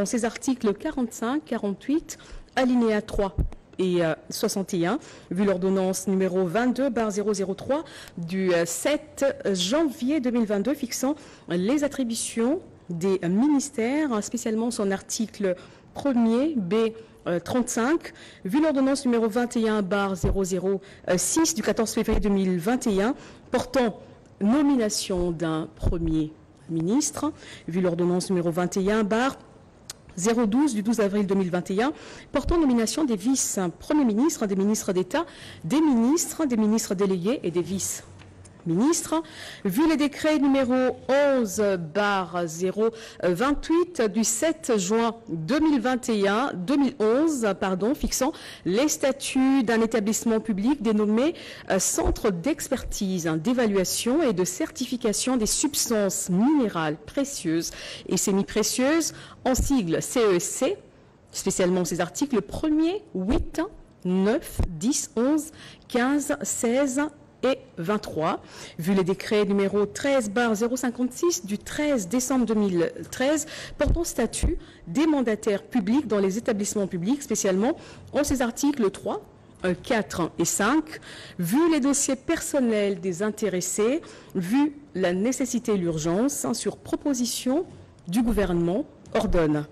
ses articles 45, 48, alinéa 3 et 61, vu l'ordonnance numéro 22/003 du 7 janvier 2022 fixant les attributions des ministères, spécialement son article 1er B 35, vu l'ordonnance numéro 21/006 du 14 février 2021 portant nomination d'un Premier ministre, vu l'ordonnance numéro 21/012 du 12 avril 2021 portant nomination des vice-premiers ministres, des ministres d'État, des ministres délégués et des vice-ministres, vu les décrets numéro 11/028 du 7 juin 2011 fixant les statuts d'un établissement public dénommé Centre d'expertise, d'évaluation et de certification des substances minérales précieuses et semi-précieuses, en sigle CESC, spécialement ces articles 1er, 8, 9, 10, 11, 15, 16 et 23, vu les décrets numéro 13/056 du 13 décembre 2013 portant statut des mandataires publics dans les établissements publics, spécialement en ces articles 3, 4 et 5, vu les dossiers personnels des intéressés, vu la nécessité et l'urgence, sur proposition du gouvernement, ordonne.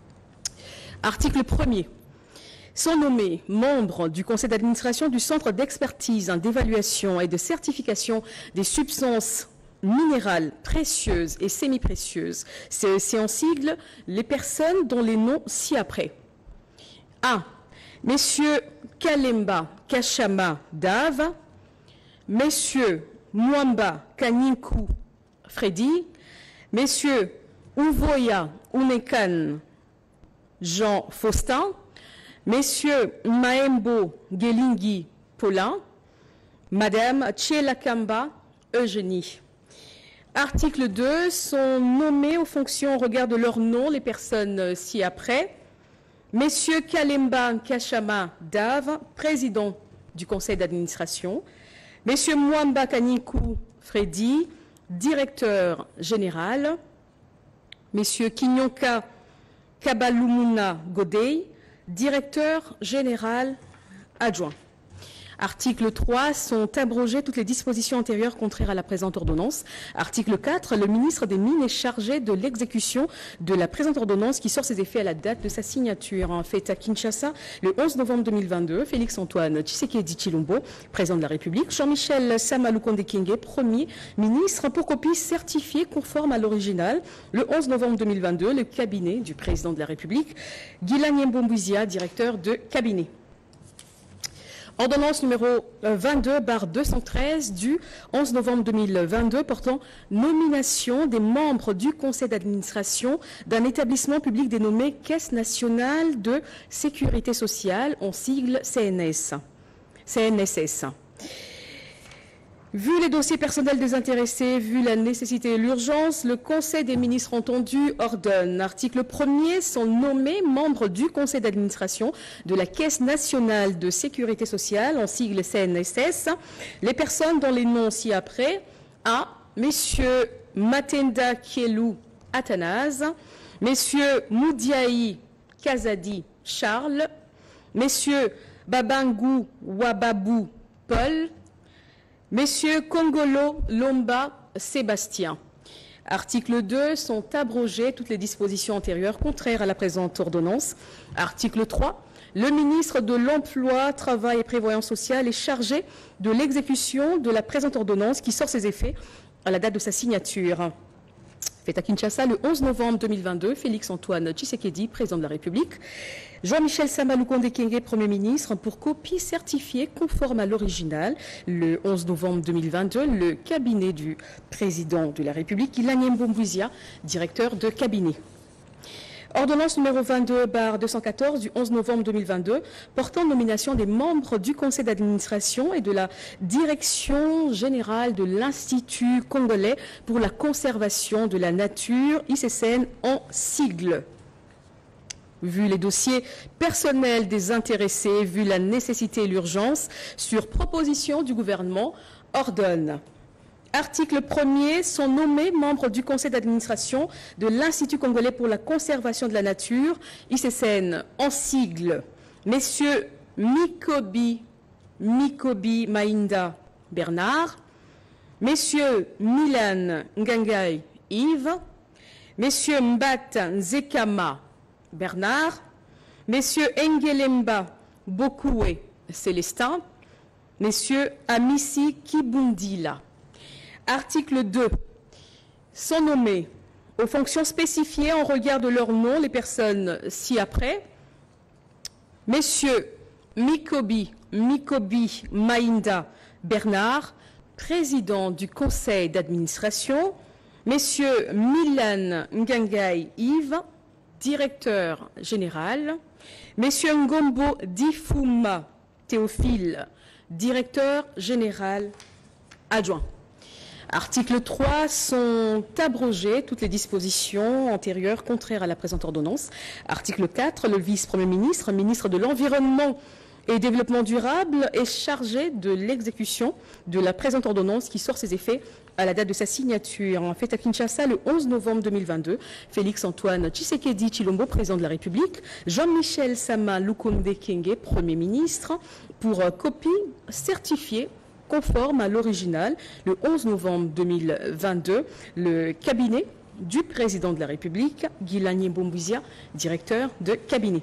Article 1er. Sont nommés membres du conseil d'administration du Centre d'expertise, d'évaluation et de certification des substances minérales précieuses et semi-précieuses, CEC en sigle, les personnes dont les noms ci-après. A. Messieurs Kalemba Kachama Dave, Messieurs Mwamba Kanyinku Freddy, Messieurs Uvoya Unekan Jean Faustin, Messieurs Maembo Gelingi Paulin, Madame Tchelakamba Eugénie. Article 2. Sont nommés aux fonctions au regard de leur nom les personnes ci-après. Messieurs Kalemba Kachama Dave, président du conseil d'administration. Messieurs Mwamba Kanikou Freddy, directeur général. Messieurs Kinyonka Kabalumuna Godey, directeur général adjoint. Article 3. Sont abrogées toutes les dispositions antérieures contraires à la présente ordonnance. Article 4. Le ministre des Mines est chargé de l'exécution de la présente ordonnance qui sort ses effets à la date de sa signature. Faite à Kinshasa le 11 novembre 2022. Félix-Antoine Tshisekedi Tshilombo, président de la République. Jean-Michel Sama Lukonde Kyenge, Premier ministre, pour copie certifiée conforme à l'original. Le 11 novembre 2022, le cabinet du président de la République. Guilain Mboumbouizia, directeur de cabinet. Ordonnance numéro 22/213 du 11 novembre 2022 portant nomination des membres du conseil d'administration d'un établissement public dénommé Caisse nationale de sécurité sociale, en sigle CNSS. Vu les dossiers personnels des intéressés, vu la nécessité et l'urgence, le Conseil des ministres entendu ordonne. Article 1er. Sont nommés membres du Conseil d'administration de la Caisse nationale de sécurité sociale, en sigle CNSS, les personnes dont les noms ci-après. A. Messieurs Matenda Kielou Athanase, Messieurs Moudiaï Kazadi Charles, Messieurs Babangou Wababou Paul, Messieurs Kongolo Lomba Sébastien. Article 2. Sont abrogées toutes les dispositions antérieures contraires à la présente ordonnance. Article 3. Le ministre de l'Emploi, Travail et Prévoyance sociale est chargé de l'exécution de la présente ordonnance qui sort ses effets à la date de sa signature. Fait à Kinshasa le 11 novembre 2022, Félix-Antoine Tshisekedi, président de la République. Jean-Michel Sama Lukonde Kyenge, Premier ministre, pour copie certifiée conforme à l'original. Le 11 novembre 2022, le cabinet du président de la République, Guilain Mboumbouizia, directeur de cabinet. Ordonnance numéro 22/214 du 11 novembre 2022 portant nomination des membres du conseil d'administration et de la direction générale de l'Institut congolais pour la conservation de la nature, ICCN en sigle. Vu les dossiers personnels des intéressés, vu la nécessité et l'urgence, sur proposition du gouvernement, ordonne. Article 1er, sont nommés membres du conseil d'administration de l'Institut congolais pour la conservation de la nature, ICCN, en sigle, messieurs Mikobi Mainda Bernard, messieurs Milan Ngangai Yves, messieurs Mbata Nzekama Bernard, messieurs Engelemba Bokoué Célestin, messieurs Amissi Kibundila. Article 2. Sont nommés aux fonctions spécifiées en regard de leur nom les personnes ci-après. Messieurs Mikobi Mainda Bernard, président du conseil d'administration. Messieurs Milan Ngangai Yves, directeur général. Messieurs Ngombo Difuma Théophile, directeur général adjoint. Article 3, sont abrogées toutes les dispositions antérieures contraires à la présente ordonnance. Article 4, le vice-premier ministre, ministre de l'Environnement et Développement durable, est chargé de l'exécution de la présente ordonnance qui sort ses effets à la date de sa signature. En fait, à Kinshasa, le 11 novembre 2022, Félix-Antoine Tshisekedi Tshilombo, président de la République, Jean-Michel Sama Lukonde Kyenge, Premier ministre, pour copie certifiée conforme à l'original, le 11 novembre 2022, le cabinet du président de la République, Guilani Mbombouizia, directeur de cabinet.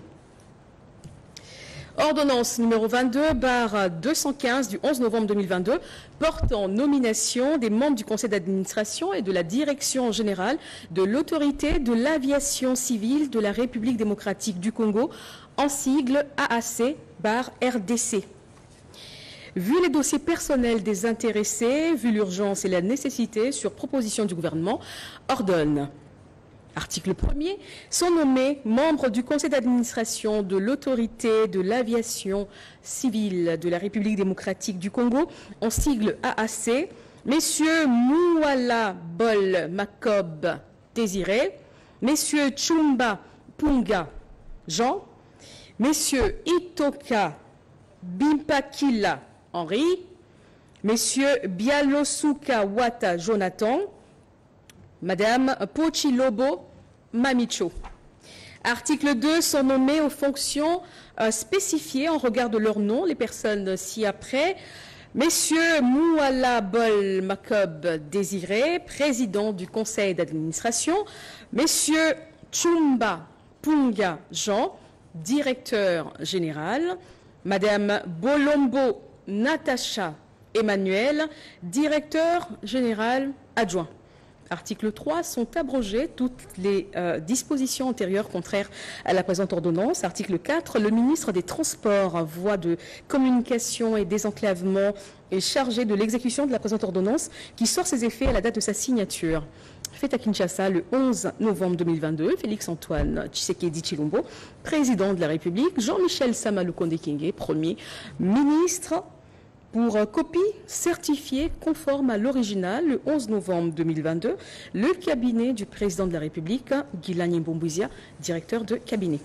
Ordonnance numéro 22/215 du 11 novembre 2022 portant nomination des membres du conseil d'administration et de la direction générale de l'autorité de l'aviation civile de la République démocratique du Congo, en sigle AAC/RDC. Vu les dossiers personnels des intéressés, vu l'urgence et la nécessité, sur proposition du gouvernement, ordonne. Article 1er, sont nommés membres du conseil d'administration de l'autorité de l'aviation civile de la République démocratique du Congo, en sigle AAC, messieurs Mouala Bol Makob Désiré, messieurs Chumba Punga Jean, messieurs Itoka Bimpakila Henri, messieurs Bialosuka Wata Jonathan, madame Pochilobo Mamicho. Article 2, sont nommés aux fonctions spécifiées en regard de leur nom les personnes ci-après. Messieurs Mouala Bol Makob Désiré, président du conseil d'administration. Messieurs Chumba Punga Jean, directeur général. Madame Bolombo Natacha Emmanuel, directeur général adjoint. Article 3, sont abrogées toutes les dispositions antérieures contraires à la présente ordonnance. Article 4, le ministre des Transports, voies de communication et désenclavement est chargé de l'exécution de la présente ordonnance qui sort ses effets à la date de sa signature. Fait à Kinshasa le 11 novembre 2022, Félix-Antoine Tshisekedi Tshilombo, président de la République, Jean-Michel Sama Lukonde Kyenge, Premier ministre, pour copie certifiée conforme à l'original le 11 novembre 2022, le cabinet du président de la République, Guilani Mbombouizia, directeur de cabinet.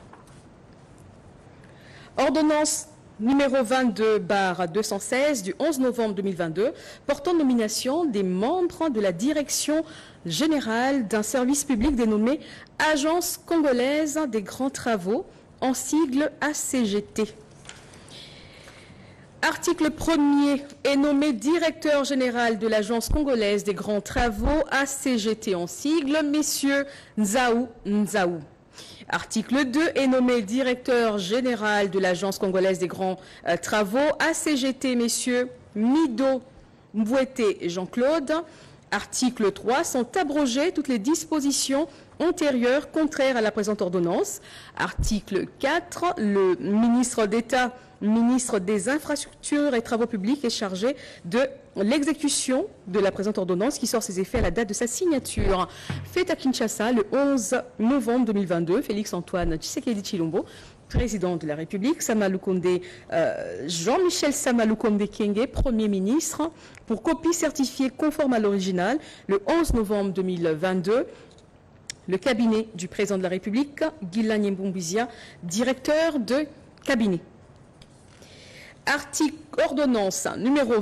Ordonnance numéro 22/216 du 11 novembre 2022 portant nomination des membres de la direction générale d'un service public dénommé Agence congolaise des grands travaux, en sigle ACGT. Article 1er, est nommé directeur général de l'Agence congolaise des grands travaux, ACGT en sigle, messieurs Nzaou Nzaou. Article 2, est nommé directeur général de l'Agence congolaise des grands travaux, ACGT, messieurs Mido Mbouete et Jean-Claude. Article 3, sont abrogées toutes les dispositions antérieures contraires à la présente ordonnance. Article 4, le ministre d'État, ministre des Infrastructures et Travaux publics, est chargé de l'exécution de la présente ordonnance qui sort ses effets à la date de sa signature. Fait à Kinshasa le 11 novembre 2022, Félix-Antoine Tshisekedi Tshilombo, président de la République, Jean-Michel Sama Lukonde Kyenge, Premier ministre, pour copie certifiée conforme à l'original, le 11 novembre 2022, le cabinet du président de la République, Guilani Mbombouizia, directeur de cabinet. Ordonnance numéro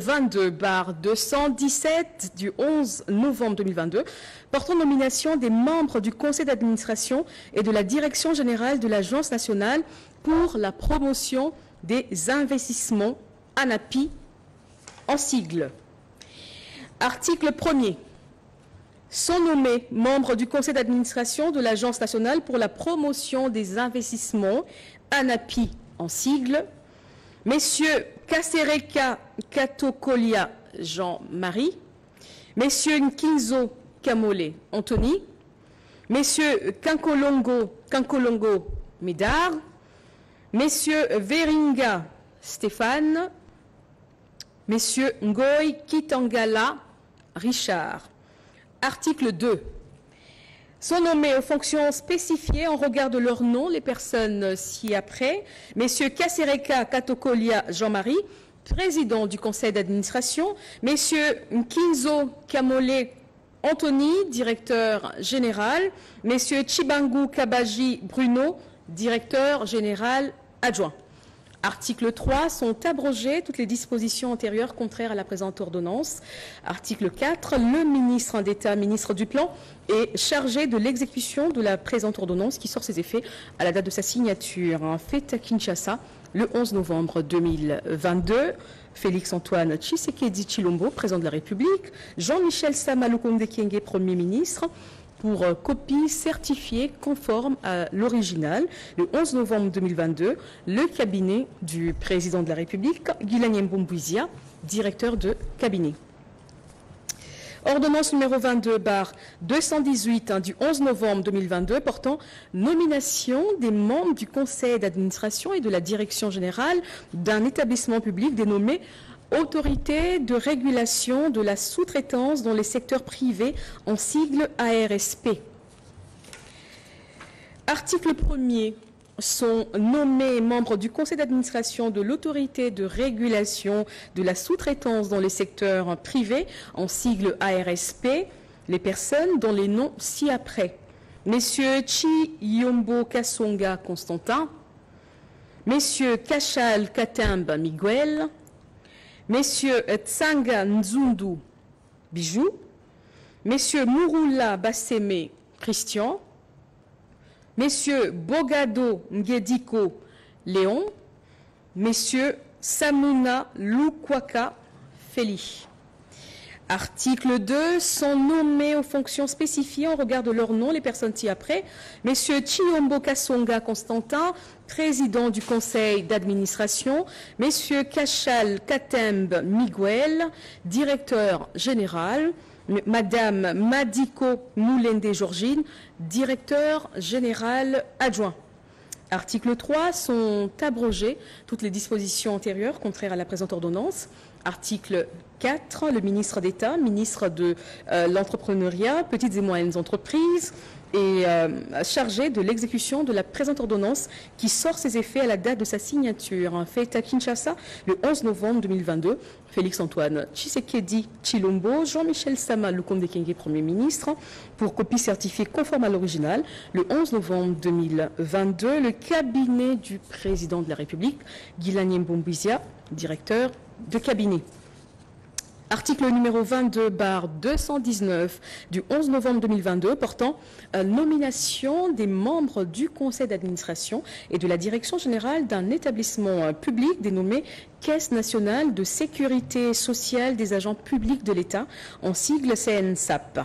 22/217 du 11 novembre 2022 portant nomination des membres du conseil d'administration et de la direction générale de l'Agence nationale pour la promotion des investissements, ANAPI en sigle. Article 1er. Sont nommés membres du conseil d'administration de l'Agence nationale pour la promotion des investissements, ANAPI en sigle, Messieurs Kasereka Katokolia Jean-Marie, Messieurs Nkinzo Kamole Anthony, Messieurs Kankolongo Médard, Messieurs Veringa Stéphane, Messieurs Ngoy Kitangala Richard. Article 2. Sont nommés aux fonctions spécifiées en regard de leur nom les personnes ci-après. Messieurs Kasereka Katokolia Jean-Marie, président du conseil d'administration. Messieurs Nkinzo Kamole Anthony, directeur général. Messieurs Chibangu Kabaji Bruno, directeur général adjoint. Article 3. Sont abrogées toutes les dispositions antérieures contraires à la présente ordonnance. Article 4. Le ministre d'État, ministre du Plan, est chargé de l'exécution de la présente ordonnance qui sort ses effets à la date de sa signature. Fait à Kinshasa le 11 novembre 2022. Félix Antoine Tshisekedi Tshilombo, président de la République. Jean-Michel Sama Lukonde Kyenge, Premier ministre, pour copie certifiée conforme à l'original. Le 11 novembre 2022, le cabinet du président de la République, Guilagne Mbombouizia, directeur de cabinet. Ordonnance numéro 22/218 du 11 novembre 2022 portant nomination des membres du conseil d'administration et de la direction générale d'un établissement public dénommé Autorité de régulation de la sous-traitance dans les secteurs privés en sigle ARSP. Article 1er. Sont nommés membres du conseil d'administration de l'autorité de régulation de la sous-traitance dans les secteurs privés en sigle ARSP les personnes dont les noms ci-après. Messieurs Chiyombo Kasonga Constantin, Messieurs Kachal Katemba Miguel, Messieurs Tsanga Nzundu Bijou, Messieurs Mouroula Basseme Christian, Messieurs Bogado Ngediko Léon, Messieurs Samuna Lukwaka Feli. Article 2. Sont nommés aux fonctions spécifiées en regard de leur nom les personnes ci-après. Messieurs Chiyombo Kasonga Constantin, président du conseil d'administration. Messieurs Kachal Katembe Miguel, directeur général. Madame Madiko Moulende Georgine, directeur général adjoint. Article 3. Sont abrogées toutes les dispositions antérieures contraires à la présente ordonnance. Article 4. Le ministre d'État, ministre de l'entrepreneuriat, petites et moyennes entreprises, est chargé de l'exécution de la présente ordonnance qui sort ses effets à la date de sa signature. Fait à Kinshasa le 11 novembre 2022. Félix Antoine Tshisekedi Tshilombo, Jean-Michel Sama Lukonde Kyenge, Premier ministre, pour copie certifiée conforme à l'original. Le 11 novembre 2022, le cabinet du président de la République, Guilagne Mbombouizia, directeur de cabinet. Article numéro 22/219 du 11 novembre 2022 portant nomination des membres du conseil d'administration et de la direction générale d'un établissement public dénommé Caisse nationale de sécurité sociale des agents publics de l'État, en sigle CNSAP.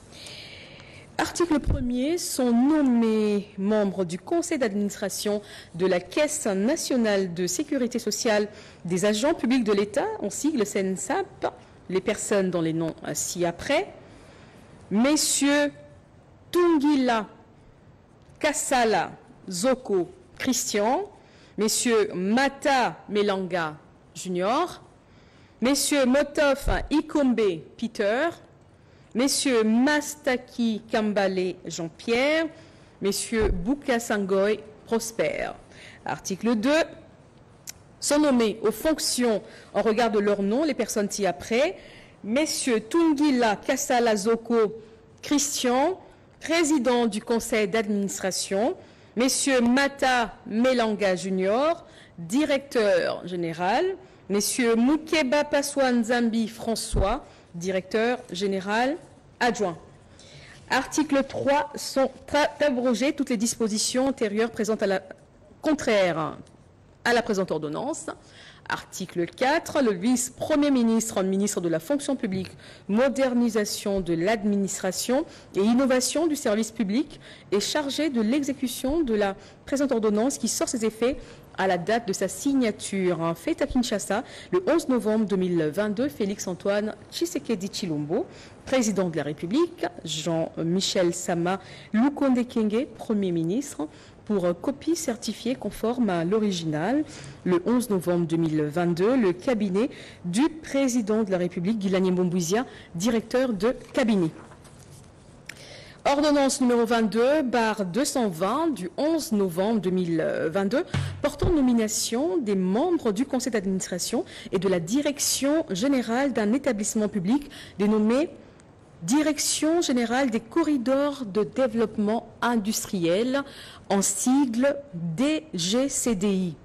Article 1er. Sont nommés membres du conseil d'administration de la Caisse nationale de sécurité sociale des agents publics de l'État, en sigle CNSAP, les personnes dont les noms ci-après. Messieurs Tungila Kassala Zoko Christian, Messieurs Mata Melanga Junior, Messieurs Motof Ikombe Peter, Messieurs Mastaki Kambale Jean-Pierre, Messieurs Bouka-Sangoy Prosper. Article 2. Sont nommés aux fonctions en regard de leur nom les personnes ci-après. Messieurs Tungila Kassala Zoko Christian, président du conseil d'administration. Messieurs Mata Melanga Junior, directeur général. Monsieur Moukeba Paswan Zambi François, directeur général adjoint. Article 3, sont abrogées toutes les dispositions antérieures présentes contraires à la présente ordonnance. Article 4, le vice-premier ministre, ministre de la fonction publique, modernisation de l'administration et innovation du service public est chargé de l'exécution de la présente ordonnance qui sort ses effets à la date de sa signature. Fait à Kinshasa le 11 novembre 2022, Félix-Antoine Tshisekedi Tshilombo, président de la République, Jean-Michel Sama Lukonde Kyenge, Premier ministre, pour copie certifiée conforme à l'original. Le 11 novembre 2022, le cabinet du président de la République, Guilani Mboumbouizia, directeur de cabinet. Ordonnance numéro 22/220 du 11 novembre 2022 portant nomination des membres du conseil d'administration et de la direction générale d'un établissement public dénommé Direction générale des corridors de développement industriel, en sigle DGCDI.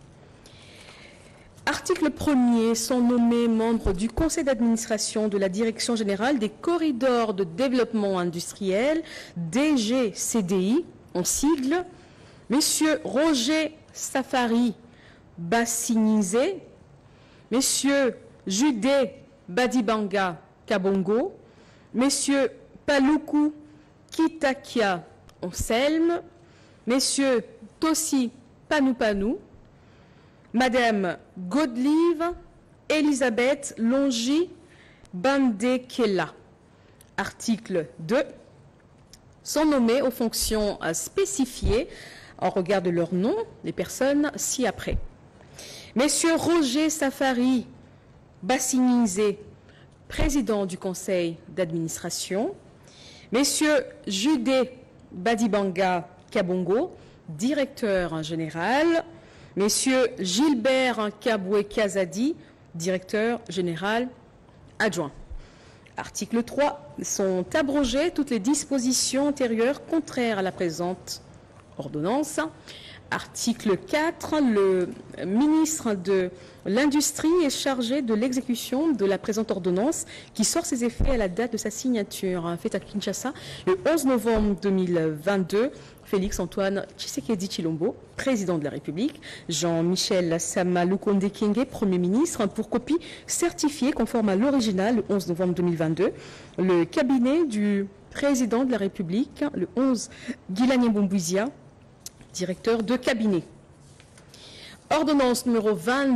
Article 1er, sont nommés membres du conseil d'administration de la Direction générale des corridors de développement industriel, DGCDI, en sigle, Monsieur Roger Safari Bassinizé, Monsieur Judé Badibanga Kabongo, Messieurs Paluku Kitakia Anselme, Messieurs Tossi Panupanu, Madame Godelive Elisabeth Longi Bandekela. Article 2. Sont nommés aux fonctions spécifiées en regard de leur nom les personnes ci-après. Messieurs Roger Safari Bassinizé, président du conseil d'administration, Messieurs Judé Badibanga Kabongo, directeur général, Messieurs Gilbert Kaboué Kazadi, directeur général adjoint. Article 3. Sont abrogées toutes les dispositions antérieures contraires à la présente ordonnance. Article 4. Le ministre de l'Industrie est chargé de l'exécution de la présente ordonnance qui sort ses effets à la date de sa signature. Fait à Kinshasa le 11 novembre 2022. Félix-Antoine Tshisekedi Tshilombo, président de la République, Jean-Michel Sama Lukonde Kyenge, Premier ministre, pour copie certifiée conforme à l'original le 11 novembre 2022. Le cabinet du président de la République, le 11, Guilani Mboumbouizia, directeur de cabinet. Ordonnance numéro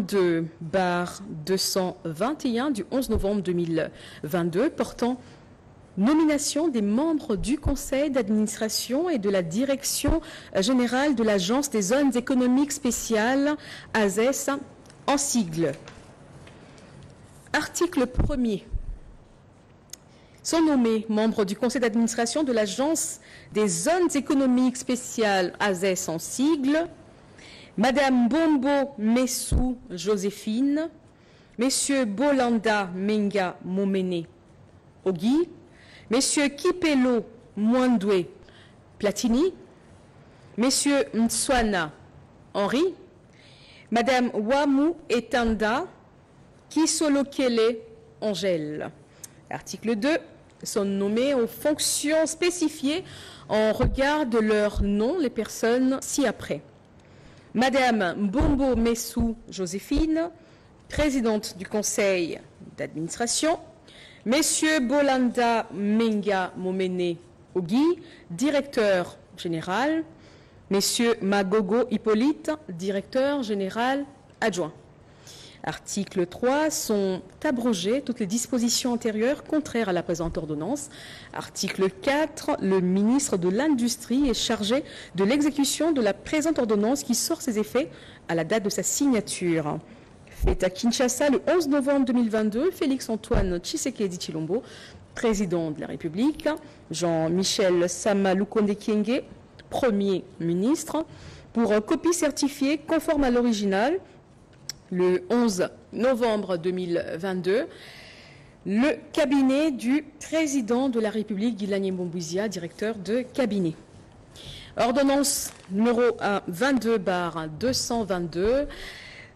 22/221 du 11 novembre 2022 portant nomination des membres du conseil d'administration et de la direction générale de l'Agence des zones économiques spéciales, AZES, en sigle. Article 1er. Sont nommés membres du conseil d'administration de l'Agence des zones économiques spéciales, AZES, en sigle, Madame Bombo Messou Joséphine, Messieurs Bolanda Menga Momene Ogui, Messieurs Kipelo Mwandwe Platini, Messieurs Mtswana Henri, Madame Wamu Etanda Kisolokele Angèle. Article 2. Sont nommés aux fonctions spécifiées en regard de leur nom les personnes ci-après. Madame Mbombo Messou Joséphine, présidente du conseil d'administration. Messieurs Bolanda Menga Momene Ogui, directeur général. Messieurs Magogo Hippolyte, directeur général adjoint. Article 3. Sont abrogées toutes les dispositions antérieures contraires à la présente ordonnance. Article 4. Le ministre de l'Industrie est chargé de l'exécution de la présente ordonnance qui sort ses effets à la date de sa signature. Fait à Kinshasa le 11 novembre 2022, Félix-Antoine Tshisekedi Tshilombo, président de la République, Jean-Michel Sama Lukonde Kyenge, Premier ministre, pour copie certifiée conforme à l'original, le 11 novembre 2022, le cabinet du président de la République, Guilani Mboumbouizia, directeur de cabinet. Ordonnance numéro 22/222,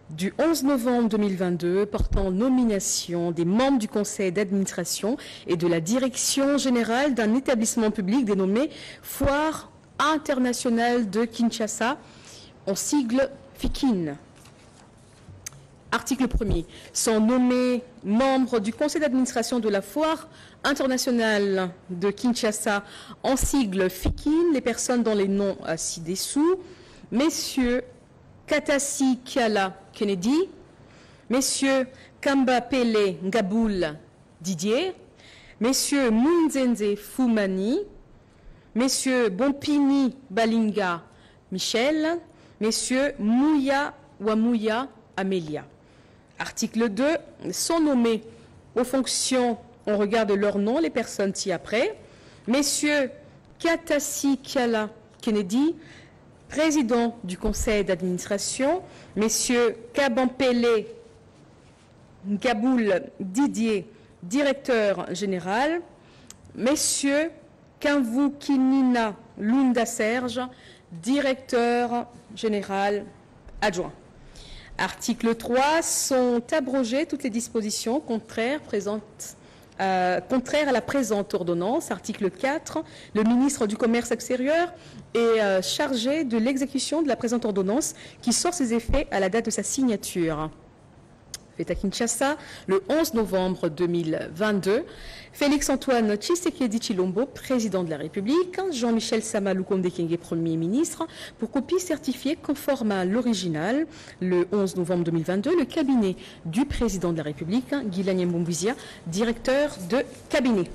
du 11 novembre 2022 portant nomination des membres du conseil d'administration et de la direction générale d'un établissement public dénommé Foire internationale de Kinshasa, en sigle FIKIN. Article 1er. Sont nommés membres du conseil d'administration de la Foire internationale de Kinshasa, en sigle FIKIN, les personnes dont les noms ci-dessous: Messieurs Katasi Kiala Kennedy, Messieurs Kamba Pele Ngaboul Didier, Messieurs Munzenze Fumani, Messieurs Bompini Balinga Michel, Messieurs Mouya Wamouya Amélia. Article 2. Sont nommés aux fonctions, on regarde leur nom, les personnes ci-après: Messieurs Katasi Kiala Kennedy, président du conseil d'administration; Messieurs Kabampele Ngaboul Didier, directeur général; Messieurs Kanvukinina Lunda Serge, directeur général adjoint. Article 3. Sont abrogées toutes les dispositions contraires à la présente ordonnance. Article 4. Le ministre du Commerce extérieur est chargé de l'exécution de la présente ordonnance qui sort ses effets à la date de sa signature. Fait à Kinshasa, le 11 novembre 2022, Félix-Antoine Tshisekedi Tshilombo, président de la République, Jean-Michel Sama Lukonde Kyenge, Premier ministre, pour copie certifiée conforme à l'original. Le 11 novembre 2022, le cabinet du président de la République, Guilagne Mbombouizia, directeur de cabinet.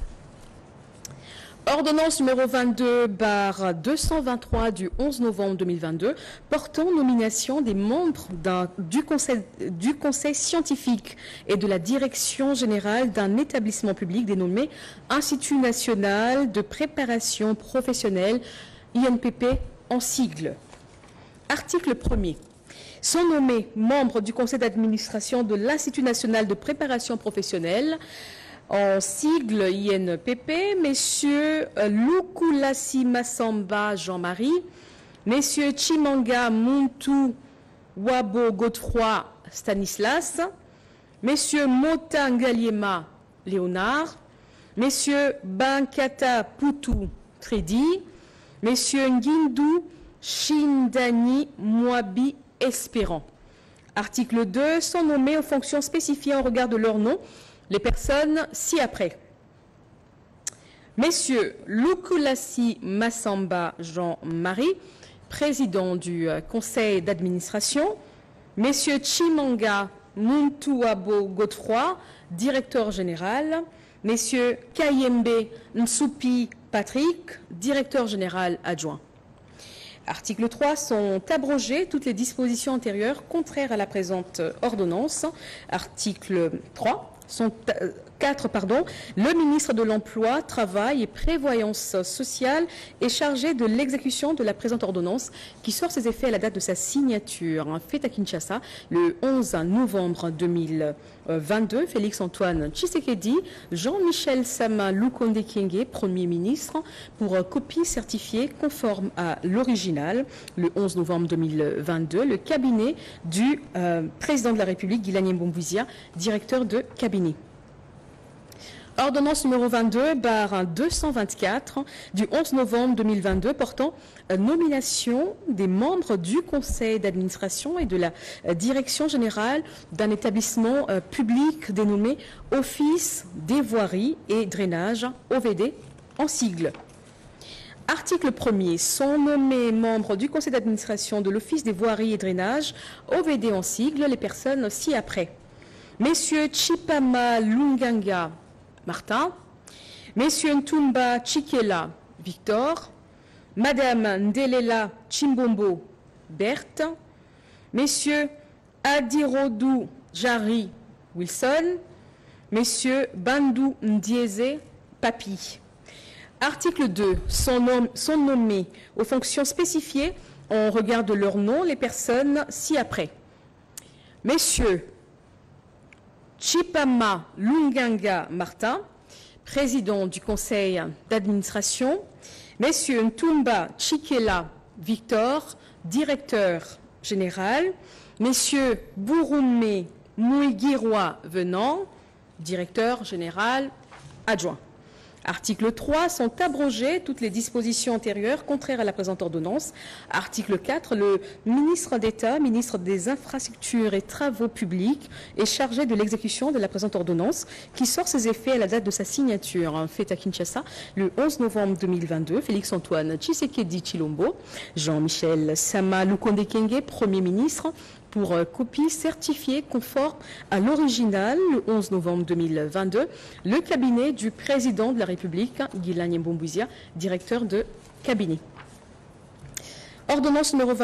Ordonnance numéro 22/223 du 11 novembre 2022 portant nomination des membres du conseil scientifique et de la direction générale d'un établissement public dénommé Institut national de préparation professionnelle, INPP en sigle. Article 1er. Sont nommés membres du conseil d'administration de l'Institut national de préparation professionnelle, en sigle INPP, Messieurs Lukulasi Massamba Jean-Marie, Messieurs Chimanga Muntu Wabo Godefroy Stanislas, Messieurs Mota Ngaliema Léonard, Messieurs Bankata Poutou Tredi, Messieurs Ngindou Shindani Mwabi Espérant. Article 2. Sont nommés aux fonctions spécifiées en regard de leur nom les personnes ci-après: Messieurs Lukulasi Massamba Jean-Marie, président du conseil d'administration; Messieurs Chimanga Muntuabo Godefroy, directeur général; Messieurs Kayembe Nsupi Patrick, directeur général adjoint. Article 3. Sont abrogées toutes les dispositions antérieures contraires à la présente ordonnance. Article 4. Le ministre de l'Emploi, Travail et Prévoyance sociale est chargé de l'exécution de la présente ordonnance qui sort ses effets à la date de sa signature. Fait à Kinshasa le 11 novembre 2022, Félix-Antoine Tshisekedi, Jean-Michel Sama Lukonde Kyenge, Premier ministre, pour copie certifiée conforme à l'original. Le 11 novembre 2022, le cabinet du président de la République, Guilagne Mbombouizia, directeur de cabinet. Ordonnance numéro 22/224 du 11 novembre 2022 portant nomination des membres du conseil d'administration et de la direction générale d'un établissement public dénommé Office des voiries et drainage, OVD en sigle. Article 1er. Sont nommés membres du conseil d'administration de l'Office des voiries et drainage, OVD en sigle, les personnes ci-après: Messieurs Chipama Lunganga Martin, Messieurs Ntumba Chikela Victor, Madame Ndelela Chimbombo Berthe, Messieurs Adirodou Jari Wilson, Messieurs Bandou Ndieze Papi. Article 2. Sont nommés aux fonctions spécifiées, on regarde leur nom, les personnes ci-après: Messieurs Chipama Lunganga Martin, président du conseil d'administration; Messieurs Ntumba Chikela Victor, directeur général. Messieurs Bouroumé Mouiguirois Venant, directeur général adjoint. Article 3, sont abrogées toutes les dispositions antérieures contraires à la présente ordonnance. Article 4, le ministre d'État, ministre des Infrastructures et Travaux publics, est chargé de l'exécution de la présente ordonnance qui sort ses effets à la date de sa signature. Faite à Kinshasa le 11 novembre 2022, Félix-Antoine Tshisekedi Tshilombo, Jean-Michel Sama Lukonde Kyenge, Premier ministre, pour copie certifiée conforme à l'original le 11 novembre 2022, le cabinet du président de la République, Guilain Mboumbouizia, directeur de cabinet. Ordonnance numéro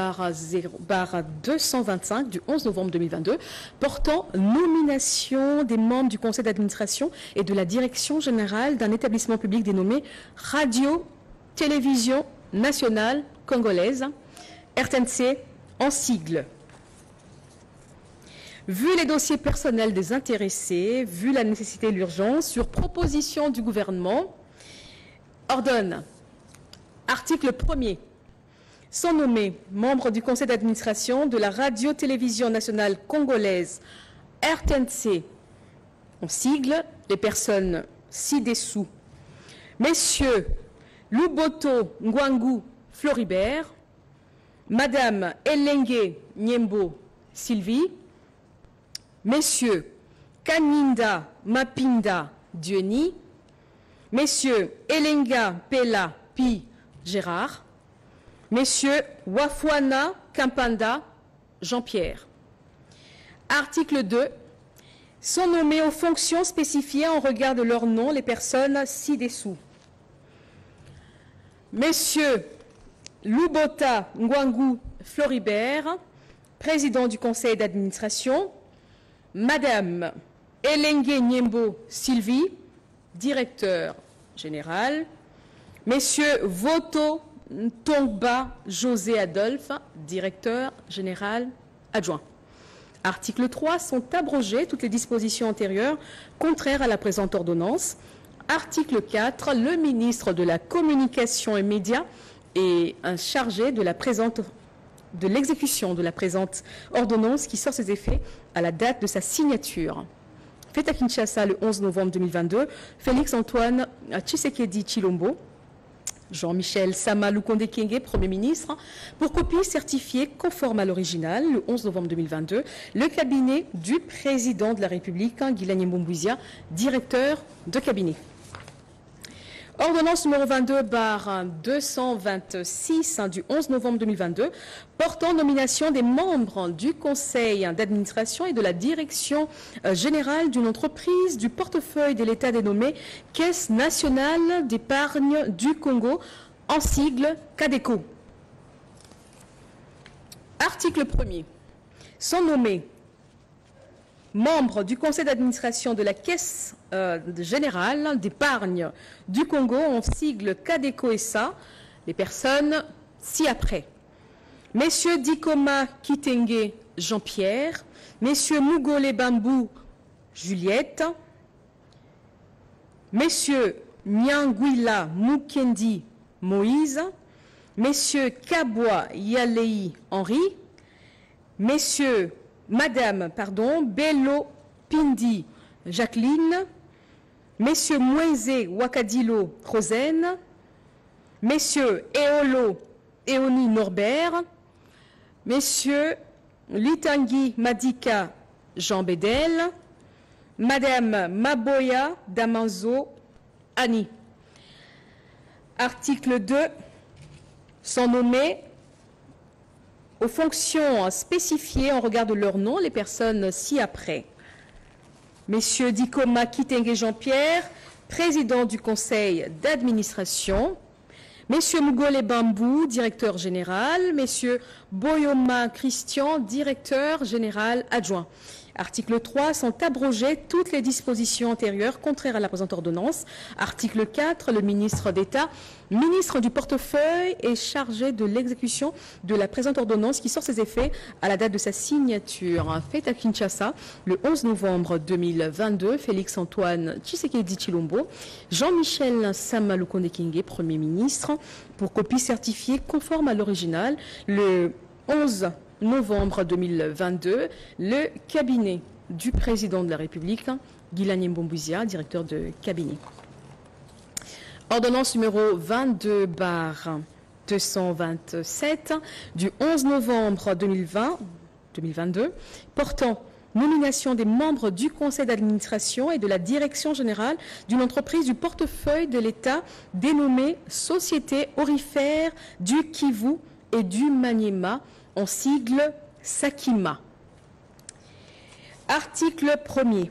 22/225 du 11 novembre 2022 portant nomination des membres du conseil d'administration et de la direction générale d'un établissement public dénommé Radio-Télévision Nationale Congolaise, RTNC en sigle. Vu les dossiers personnels des intéressés, vu la nécessité et l'urgence, sur proposition du gouvernement, ordonne, article 1er, sont nommés membres du conseil d'administration de la Radio-Télévision Nationale Congolaise, RTNC, en sigle, les personnes ci-dessous. Messieurs Luboto Ngwangu Floribert, Madame Elengue Nyembo Sylvie, Messieurs Kaninda Mapinda Diony, Messieurs Elenga Pela Pi Gérard, Messieurs Wafouana Kampanda Jean-Pierre. Article 2. Sont nommés aux fonctions spécifiées en regard de leur nom les personnes ci-dessous. Messieurs Lubota Ngwangu Floribert, président du conseil d'administration, Madame Elengue Nyembo Sylvie, directeur général, Messieurs Voto Tongba José Adolphe, directeur général adjoint. Article 3, sont abrogées toutes les dispositions antérieures contraires à la présente ordonnance. Article 4, le ministre de la Communication et Médias est chargé de l'exécution de la présente ordonnance qui sort ses effets à la date de sa signature. Fait à Kinshasa le 11 novembre 2022, Félix-Antoine Tshisekedi Tshilombo, Jean-Michel Sama Lukonde Kyenge, Premier ministre, pour copie certifiée conforme à l'original le 11 novembre 2022, le cabinet du président de la République, Guilain Mboumbouizia, directeur de cabinet. Ordonnance numéro 22/226 du 11 novembre 2022 portant nomination des membres du conseil d'administration et de la direction générale d'une entreprise du portefeuille de l'État dénommée Caisse nationale d'épargne du Congo, en sigle CADECO. Article 1er. Sont nommés membres du conseil d'administration de la Caisse générale d'épargne du Congo, en sigle CADECO-SA, les personnes ci-après. Messieurs Dikoma Kitenge Jean-Pierre, Messieurs Mugole Bambou Juliette, Messieurs Nyangwila Mukendi Moïse, Messieurs Kabwa Yalei Henri, Madame Bello Pindi Jacqueline, Messieurs Mouenzé Wakadilo Rosen, Messieurs Eolo Eoni Norbert, Messieurs Litangui Madika Jean Bédel, Madame Maboya Damanzo Annie. Article 2. Sont nommés aux fonctions spécifiées en regard de leur nom les personnes ci-après. Messieurs Dikoma Kitenge Jean-Pierre, président du conseil d'administration. Messieurs Mugole Bambou, directeur général. Messieurs Boyoma Christian, directeur général adjoint. Article 3, sont abrogées toutes les dispositions antérieures contraires à la présente ordonnance. Article 4, le ministre d'État, ministre du portefeuille, est chargé de l'exécution de la présente ordonnance qui sort ses effets à la date de sa signature. Fait à Kinshasa le 11 novembre 2022, Félix-Antoine Tshisekedi Tshilombo, Jean-Michel Sama Lukonde Kyenge, Premier ministre, pour copie certifiée conforme à l'original le 11 novembre 2022, le cabinet du président de la République, Guilani Mbombouizia, directeur de cabinet. Ordonnance numéro 22/227 du 11 novembre 2022 portant nomination des membres du conseil d'administration et de la direction générale d'une entreprise du portefeuille de l'État dénommée Société aurifère du Kivu et du Maniema, en sigle SAKIMA. Article 1er.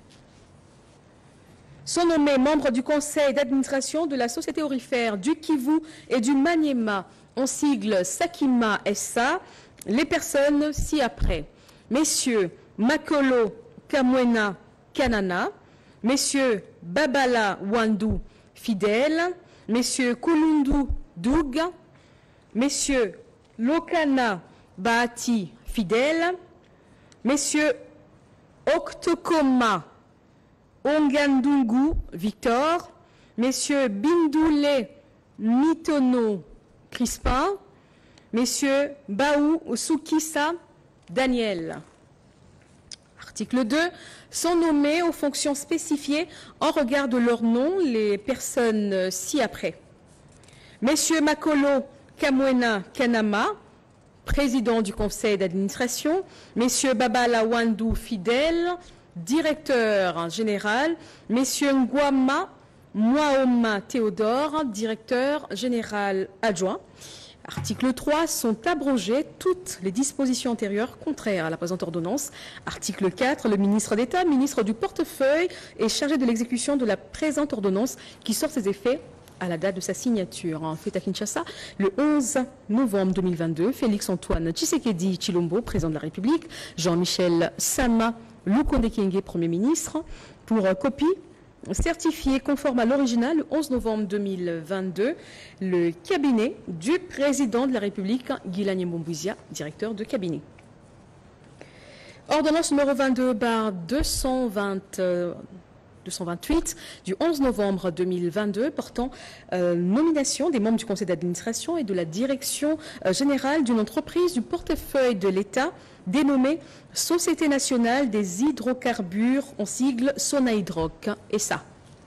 Sont nommés membres du conseil d'administration de la Société aurifère du Kivu et du Maniema, en sigle SAKIMA SA, les personnes ci-après. Messieurs Makolo Kamwena Kanana, Messieurs Babala Wandu Fidèle, Messieurs Kulundu Doug, Messieurs Lokana Bahati Fidèle, Messieurs Oktokoma Ongandungu Victor, Messieurs Bindoule Mitono Crispin, Messieurs Baou Soukissa Daniel. Article 2. Sont nommés aux fonctions spécifiées en regard de leur nom les personnes ci-après. Messieurs Makolo Kamwena Kanama, président du conseil d'administration. Messieurs Babala Wandu Fidèle, directeur général. Messieurs Ngwama Mwaoma Théodore, directeur général adjoint. Article 3. Sont abrogées toutes les dispositions antérieures contraires à la présente ordonnance. Article 4. Le ministre d'État, ministre du portefeuille, est chargé de l'exécution de la présente ordonnance qui sort ses effets à la date de sa signature. Fait à Kinshasa, le 11 novembre 2022, Félix-Antoine Tshisekedi Tshilombo, président de la République, Jean-Michel Sama Lukonde Kyenge, Premier ministre, pour copie certifié conforme à l'original le 11 novembre 2022, le cabinet du président de la République, Guilani Mbombouizia, directeur de cabinet. Ordonnance numéro 22/228 du 11 novembre 2022 portant nomination des membres du conseil d'administration et de la direction générale d'une entreprise du portefeuille de l'État dénommée Société nationale des hydrocarbures, en sigle Sonahydrac, SA.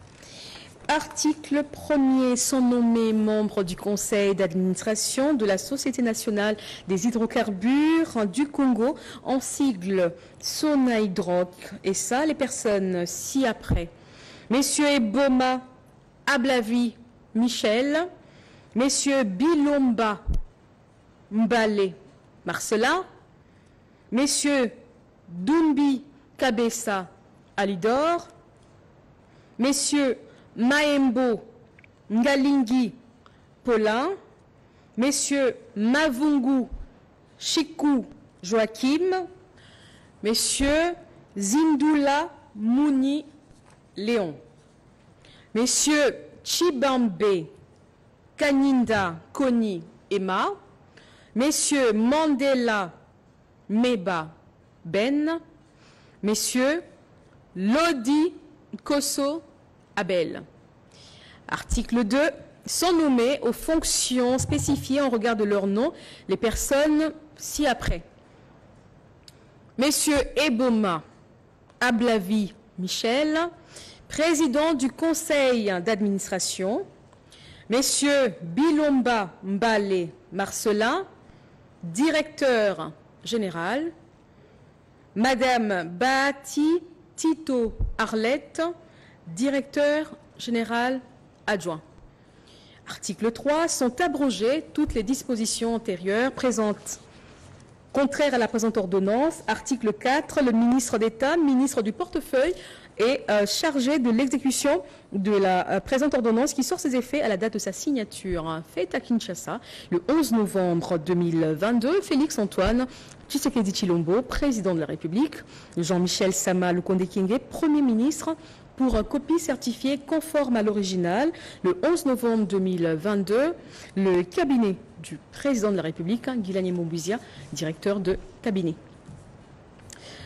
Article 1er. Sont nommés membres du conseil d'administration de la Société nationale des hydrocarbures du Congo, en sigle Sonahydrac, SA, les personnes ci-après. Messieurs Eboma Ablavi Michel, Messieurs Bilomba Mbale Marcelin, Messieurs Dumbi Kabessa Alidor, Messieurs Maembo Ngalingi Paulin, Messieurs Mavungu Chikou Joachim, Messieurs Zindula Mouni Léon, Messieurs Chibambe Kaninda Koni Emma, Messieurs Mandela Meba Ben, Messieurs Lodi Koso Abel. Article 2. Sont nommés aux fonctions spécifiées en regard de leur nom les personnes ci-après. Messieurs Eboma Ablavi Michel, président du conseil d'administration. Messieurs Bilomba Mbale Marcelin, directeur général. Madame Bahati Tito Arlette, directeur général adjoint. Article 3. Sont abrogées toutes les dispositions antérieures présentes contraires à la présente ordonnance. Article 4. Le ministre d'État, ministre du portefeuille, est chargé de l'exécution de la présente ordonnance qui sort ses effets à la date de sa signature. Fait à Kinshasa, le 11 novembre 2022, Félix-Antoine Tshisekedi Tshilombo, président de la République, Jean-Michel Sama Lukonde Kyenge, Premier ministre, pour copie certifiée conforme à l'original, le 11 novembre 2022, le cabinet du président de la République, Guilani Mbombouizia, directeur de cabinet.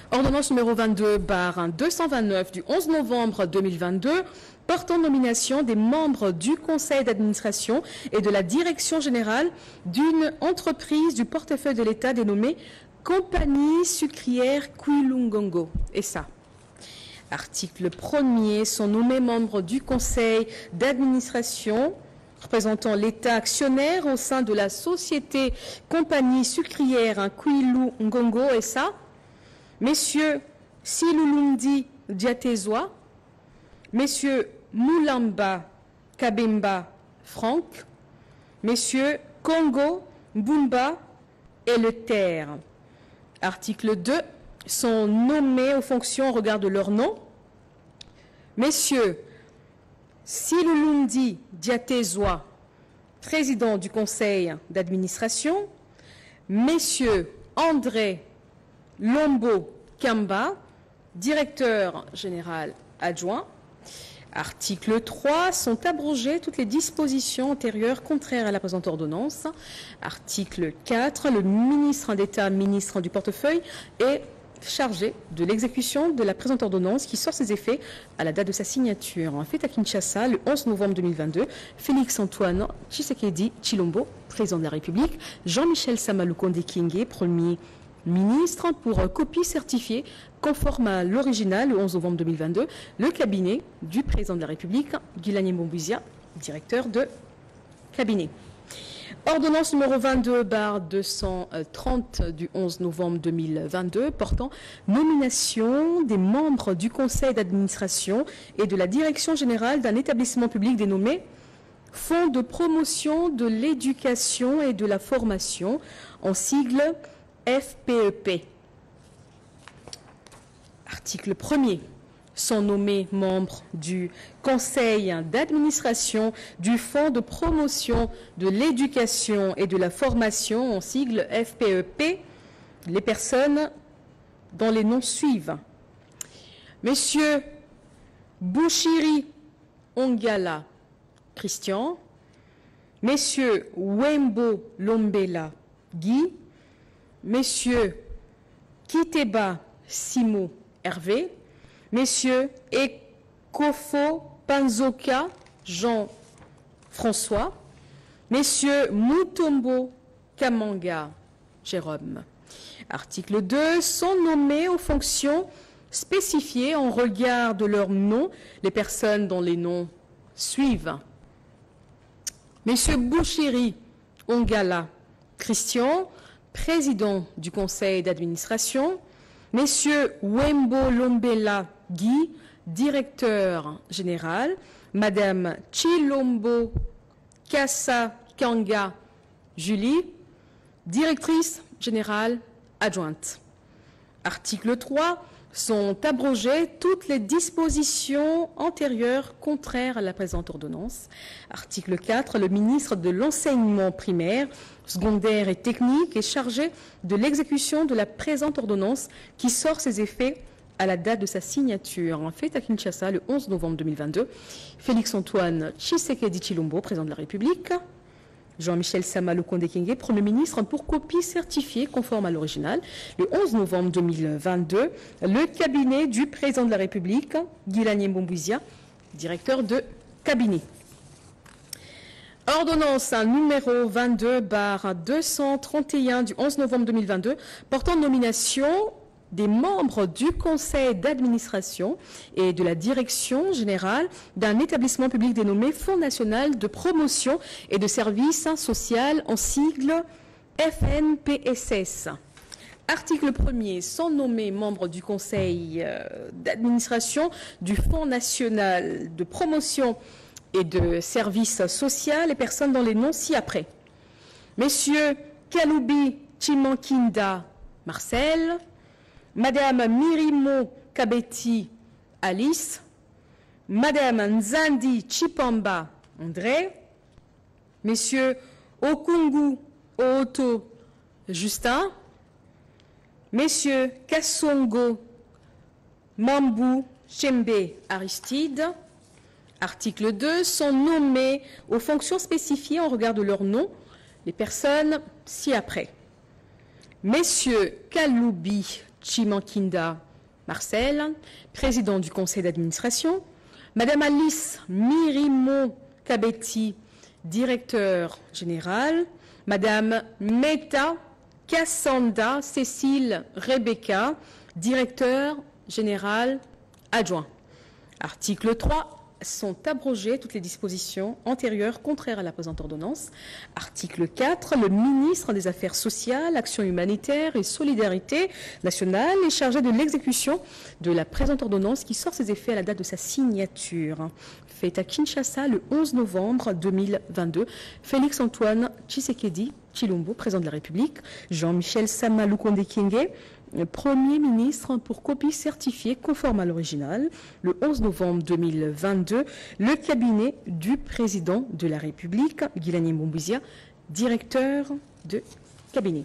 Ordonnance numéro 22/229 du 11 novembre 2022 portant nomination des membres du conseil d'administration et de la direction générale d'une entreprise du portefeuille de l'État dénommée Compagnie sucrière Kwilungongo. Et ça. Article 1er, sont nommés membres du conseil d'administration représentant l'État actionnaire au sein de la société Compagnie sucrière Kwilungongo et ça. Messieurs Silulundi Diatezwa, Messieurs Moulamba Kabemba Franck, Messieurs Congo Mbumba et Le Terre. Article 2, sont nommés aux fonctions au regard de leur nom. Messieurs Silulundi Diatezwa, président du conseil d'administration, Messieurs André Lombo Kamba, directeur général adjoint. Article 3, sont abrogées toutes les dispositions antérieures contraires à la présente ordonnance. Article 4, le ministre d'État, ministre du portefeuille, est chargé de l'exécution de la présente ordonnance qui sort ses effets à la date de sa signature. En fait, à Kinshasa, le 11 novembre 2022, Félix-Antoine Tshisekedi Tshilombo, président de la République, Jean-Michel Samalukonde Kyenge, premier ministre, pour copie certifiée conforme à l'original le 11 novembre 2022, le cabinet du président de la République, Guilani Mboumbouizia, directeur de cabinet. Ordonnance numéro 22/230 du 11 novembre 2022 portant nomination des membres du conseil d'administration et de la direction générale d'un établissement public dénommé Fonds de promotion de l'éducation et de la formation, en sigle FPEP. Article 1er. Sont nommés membres du conseil d'administration du Fonds de promotion de l'éducation et de la formation, en sigle FPEP, les personnes dont les noms suivent. Monsieur Bouchiri Ongala Christian, Messieurs Wembo Lombela Guy, Messieurs Kiteba Simo Hervé, Messieurs Ekofo Panzoka Jean-François, Messieurs Mutombo Kamanga Jérôme. Article 2, sont nommés aux fonctions spécifiées en regard de leur nom les personnes dont les noms suivent. Messieurs Bouchiri Ongala Christian, président du conseil d'administration, Messieurs Wembo Lombela Guy, directeur général, Madame Tshilombo Kassa Kanga Julie, directrice générale adjointe. Article 3, sont abrogées toutes les dispositions antérieures contraires à la présente ordonnance. Article 4, le ministre de l'enseignement primaire, secondaire et technique est chargé de l'exécution de la présente ordonnance qui sort ses effets à la date de sa signature. En fait, à Kinshasa, le 11 novembre 2022, Félix-Antoine Tshisekedi Tshilombo, président de la République, Jean-Michel Samalukonde Kyenge, Premier ministre, pour copie certifiée conforme à l'original. Le 11 novembre 2022, le cabinet du président de la République, Guilani Mboumbouizia, directeur de cabinet. Ordonnance numéro 22/231 du 11 novembre 2022 portant nomination des membres du conseil d'administration et de la direction générale d'un établissement public dénommé Fonds national de promotion et de services social, en sigle FNPSS. Article 1er, sont nommés membres du conseil d'administration du Fonds national de promotion et de services social les personnes dont les noms ci-après. Messieurs Kaloubi Chimankinda Marcel, Madame Mirimo Kabeti Alice, Madame Nzandi Chipamba André, Messieurs Okungu Ooto Justin, Messieurs Kassongo Mambu Chembe Aristide. Article 2, sont nommés aux fonctions spécifiées en regard de leur nom les personnes ci-après. Messieurs Kaloubi Chimankinda Marcel, président du conseil d'administration, Madame Alice Mirimo Kabeti, directeur général, Madame Meta Kassanda Cécile Rebecca, directeur général adjoint. Article 3. Sont abrogées toutes les dispositions antérieures contraires à la présente ordonnance. Article 4. Le ministre des Affaires sociales, Action humanitaire et solidarité nationale est chargé de l'exécution de la présente ordonnance qui sort ses effets à la date de sa signature. Fait à Kinshasa le 11 novembre 2022. Félix-Antoine Tshisekedi Tshilombo, président de la République. Jean-Michel Sama Lukonde Kyenge, Premier ministre, pour copie certifiée conforme à l'original, le 11 novembre 2022, le cabinet du président de la République, Guilani Mbumbizia, directeur de cabinet.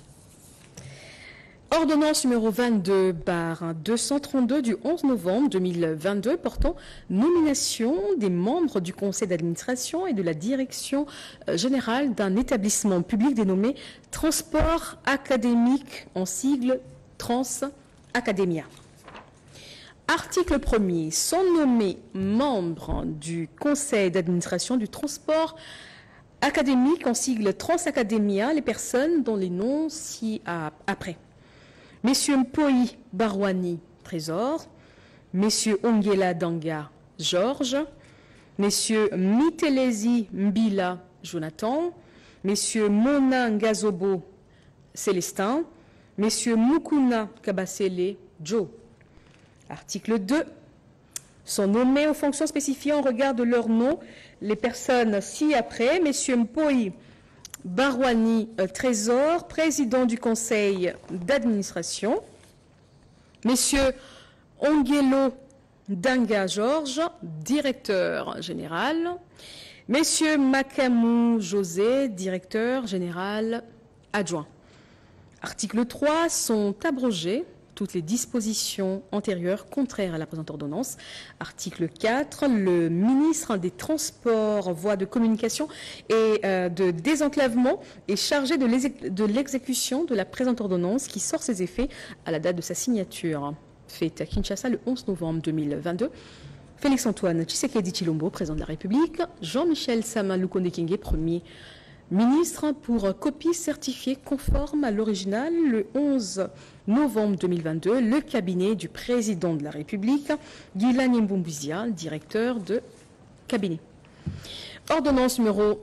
Ordonnance numéro 22/232 du 11 novembre 2022 portant nomination des membres du conseil d'administration et de la direction générale d'un établissement public dénommé Transport académique, en sigle Trans Academia. Article 1er. Sont nommés membres du conseil d'administration du transport académique, en sigle Trans Academia, les personnes dont les noms ci-après. Messieurs Mpoi Barwani, Trésor. Messieurs Ongela Danga, Georges. Messieurs Mitelezi Mbila, Jonathan. Messieurs Mona Ngazobo, Célestin. Messieurs Mukuna Kabasele, Joe. Article 2. Sont nommés aux fonctions spécifiées en regard de leur nom les personnes ci-après. Messieurs Mpoi Barwani, Trésor, président du conseil d'administration. Messieurs Ongelo Danga Georges, directeur général. Messieurs Makamou José, directeur général adjoint. Article 3. Sont abrogées toutes les dispositions antérieures contraires à la présente ordonnance. Article 4. Le ministre des Transports, voies de communication et de désenclavement est chargé de l'exécution de la présente ordonnance qui sort ses effets à la date de sa signature. Fait à Kinshasa le 11 novembre 2022. Félix-Antoine Tshisekedi Tshilombo, président de la République. Jean-Michel Sama Lukonde Kyenge, Premier ministre, pour copie certifiée conforme à l'original le 11 novembre 2022, le cabinet du président de la République, Guilani Mbumbizia, directeur de cabinet. Ordonnance numéro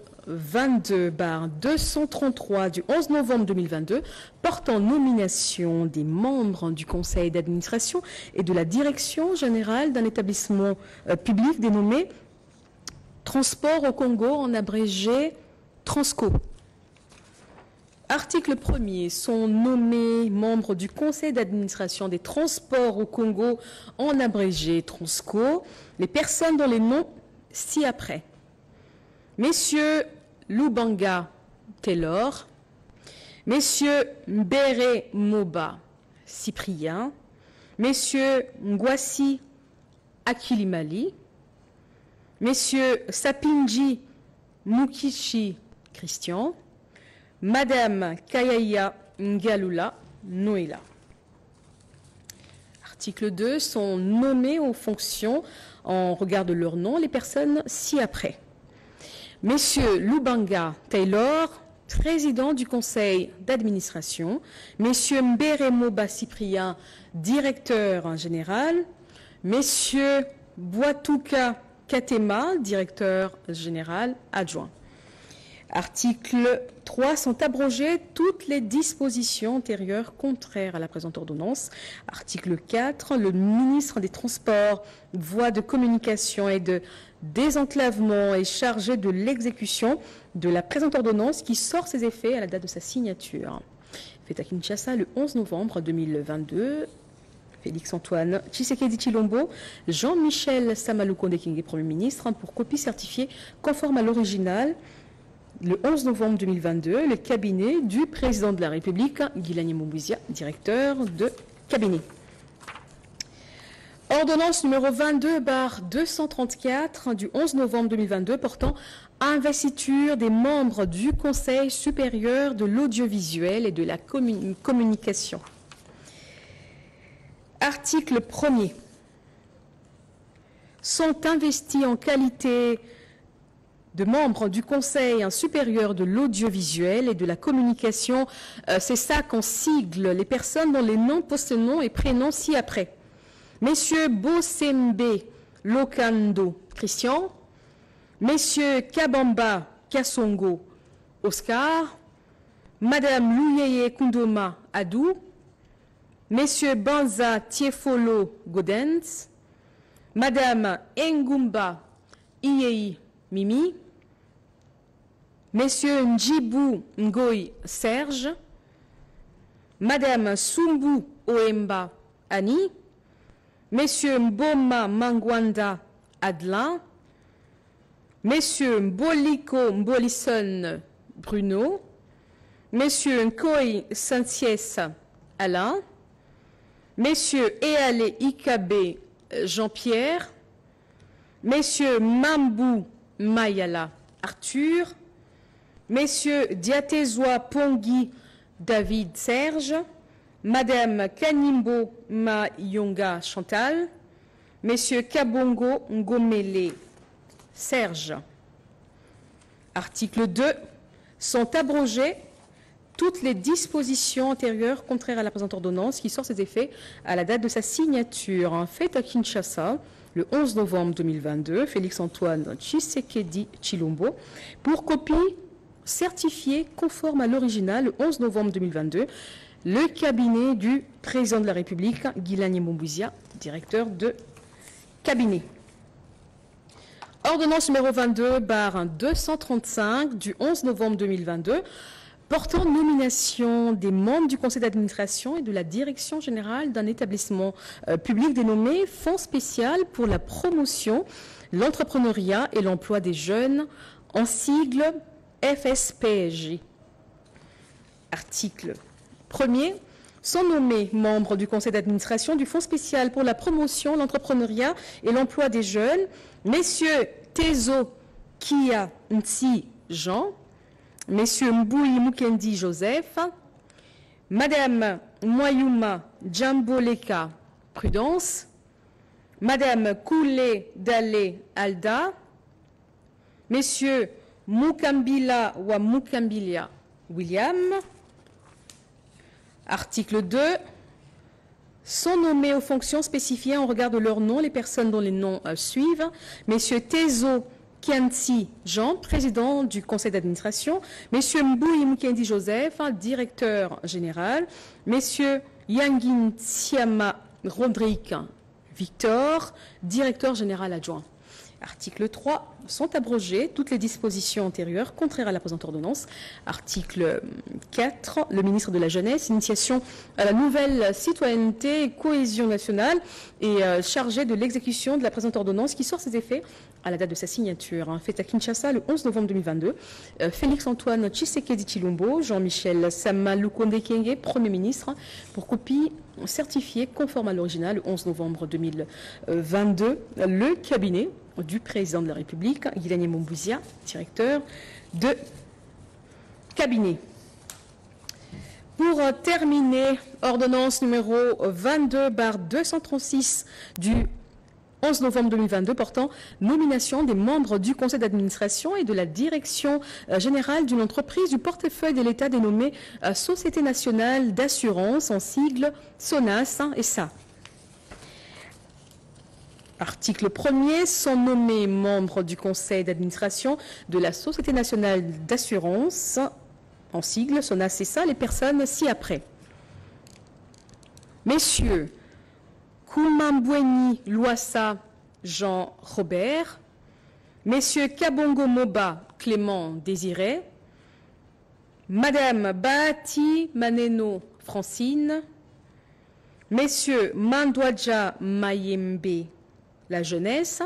22/233 du 11 novembre 2022 portant nomination des membres du conseil d'administration et de la direction générale d'un établissement public dénommé Transport au Congo, en abrégé Transco. Article 1er. Sont nommés membres du conseil d'administration des transports au Congo, en abrégé Transco, les personnes dont les noms ci-après. Messieurs Lubanga Taylor, Messieurs Mbere Moba Cyprien, Messieurs Ngwasi Akilimali, Messieurs Sapinji Mukichi Christian, Madame Kayaya Ngalula Noéla. Article 2. Sont nommés aux fonctions en regard de leur nom les personnes ci-après. Messieurs Lubanga Taylor, président du conseil d'administration. Messieurs Mbere Moba Cyprien, directeur général. Messieurs Boitouka Katema, directeur général adjoint. Article 3. Sont abrogées toutes les dispositions antérieures contraires à la présente ordonnance. Article 4. Le ministre des Transports, voies de communication et de désenclavement est chargé de l'exécution de la présente ordonnance qui sort ses effets à la date de sa signature. Fait à Kinshasa le 11 novembre 2022. Félix-Antoine Tshisekedi Tshilombo, Jean-Michel Sama Lukonde Kyenge, Premier ministre, pour copie certifiée conforme à l'original le 11 novembre 2022, le cabinet du président de la République, Guilani Mbumbizia, directeur de cabinet. Ordonnance numéro 22/234 du 11 novembre 2022 portant investiture des membres du Conseil supérieur de l'audiovisuel et de la communication. Article 1er. Sont investis en qualité de membres du Conseil supérieur de l'audiovisuel et de la communication, c'est ça qu'on sigle, les personnes dont les noms, post-noms et prénoms ci-après. Messieurs Bosembe Lokando Christian, Messieurs Kabamba Kasongo Oscar, Madame Louyeye Kundoma Adou, Messieurs Banza Tiefolo Godens, Madame Engumba Iyei Mimi, Messieurs Njibou Ngoy Serge, Madame Sumbu Oemba Annie, Messieurs Mboma Mangwanda Adelin, Messieurs Mboliko Mbolison Bruno, Messieurs Nkoy Santies Alain, Messieurs Eale Ikabe Jean-Pierre, Messieurs Mambou Mayala Arthur, Messieurs Diatezoa Pongui David Serge, Madame Kanimbo Mayonga Chantal, Messieurs Kabongo Ngomele Serge. Article 2. Sont abrogées toutes les dispositions antérieures contraires à la présente ordonnance qui sort ses effets à la date de sa signature. Faite à Kinshasa le 11 novembre 2022, Félix-Antoine Tshisekedi Tshilombo, pour copie certifiée conforme à l'original le 11 novembre 2022, le cabinet du président de la République, Guilani Moubouzia, directeur de cabinet. Ordonnance numéro 22/235 du 11 novembre 2022 portant nomination des membres du conseil d'administration et de la direction générale d'un établissement public dénommé Fonds spécial pour la promotion, l'entrepreneuriat et l'emploi des jeunes, en sigle FSPJ. Article 1er. Sont nommés membres du conseil d'administration du Fonds spécial pour la promotion, l'entrepreneuriat et l'emploi des jeunes, Messieurs Tezo Kia Nti Jean, Messieurs Mboui Mukendi Joseph, Madame Moyouma Djamboleka Prudence, Madame Koulé Dale Alda, Messieurs Mukambila wa Mukambilia William. Article 2. Sont nommés aux fonctions spécifiées en regard de leur nom les personnes dont les noms suivent. Messieurs Tezo Kianti Jean, président du conseil d'administration. Messieurs Mboui Mukendi Joseph, directeur général. Messieurs Yangin Siama Rodrigue Victor, directeur général adjoint. Article 3. Sont abrogées toutes les dispositions antérieures contraires à la présente ordonnance. Article 4. Le ministre de la Jeunesse, initiation à la nouvelle citoyenneté et cohésion nationale, est chargé de l'exécution de la présente ordonnance qui sort ses effets à la date de sa signature. Faite à Kinshasa le 11 novembre 2022. Félix-Antoine Tshisekedi Tshilombo, Jean-Michel Sama Lukonde Kyenge, Premier ministre, pour copie certifiée conforme à l'original le 11 novembre 2022. Le cabinet du président de la République, Guilani Moubouzia, directeur de cabinet. Pour terminer, ordonnance numéro 22/236 du 11 novembre 2022 portant nomination des membres du conseil d'administration et de la direction générale d'une entreprise du portefeuille de l'État dénommée Société nationale d'assurance, en sigle SONAS et SA. Article 1er. Sont nommés membres du conseil d'administration de la Société nationale d'assurance, en sigle SONAS et SA, les personnes ci-après. Messieurs Koumambweni Loissa Jean Robert, Messieurs Kabongo Moba Clément Désiré, Madame Bahati Maneno Francine, Messieurs Mandouadja Mayembe la jeunesse,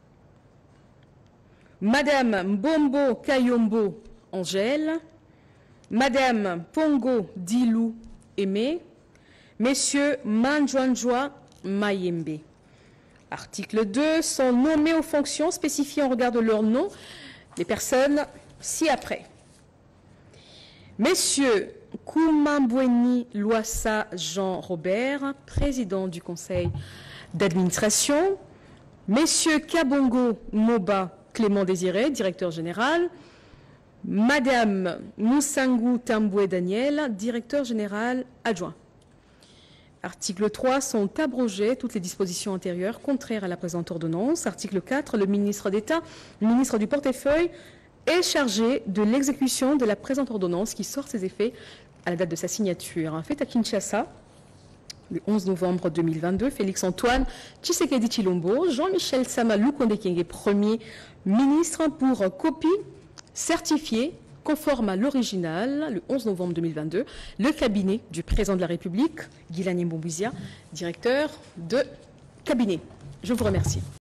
Madame Mbombo Kayombo Angèle, Madame Pongo Dilou Aimé, Messieurs Manjouanjoua Mayembe. Article 2. Sont nommés aux fonctions spécifiées en regard de leur nom les personnes ci-après. Messieurs Koumambweni Loissa Jean-Robert, président du conseil d'administration, Messieurs Kabongo Moba Clément Désiré, directeur général, Madame Moussangu Tamboué Daniel, directeur général adjoint. Article 3, sont abrogées toutes les dispositions antérieures contraires à la présente ordonnance. Article 4, le ministre d'État, le ministre du portefeuille, est chargé de l'exécution de la présente ordonnance qui sort ses effets à la date de sa signature. Fait à Kinshasa, le 11 novembre 2022, Félix-Antoine Tshisekedi Tshilombo, Jean-Michel Sama Lukonde Kyenge, Premier ministre, pour copie certifiée conforme à l'original, le 11 novembre 2022, le cabinet du président de la République, Guilani Mboumbouizia, directeur de cabinet. Je vous remercie.